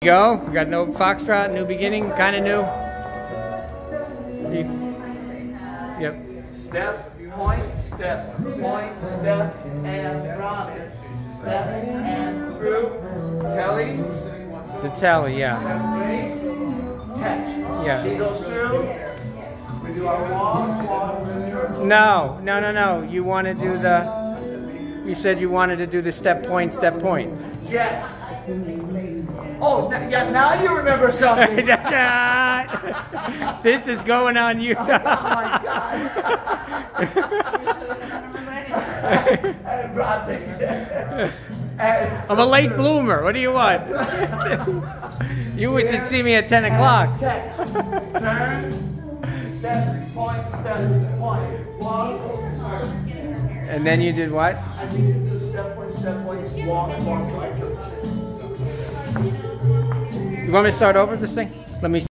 Go. We got no foxtrot, new beginning, kind of new. Yep. Step, point, step, and run it. Step and through. Telly. The telly, yeah. Catch. Yeah. She goes through. We do our walk. No. You want to do the. You said you wanted to do the step point. Yes. Oh, yeah, now you remember something. This is going on you. Oh my God. I'm a late bloomer. What do you want? You should see me at 10 o'clock. Turn, step, point, walk. And then you did what? I think you do step, point, walk. You want me to start over this thing? Let me.